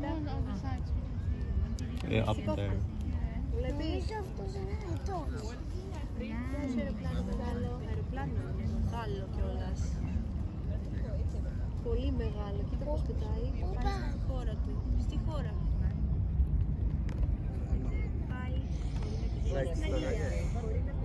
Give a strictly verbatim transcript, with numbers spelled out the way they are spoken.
Yeah, up there. Βλέπεις αυτός είναι ετός. Ποιος αεροπλάνο μεγάλο. Αεροπλάνο μεγάλο κιόλας. Πολύ μεγάλο. Κοίτα πως πετάει. Πάει στη χώρα του. Στη χώρα. Πάει. Μπορεί να πηγαίνει στην Αγγλία. Μπορεί να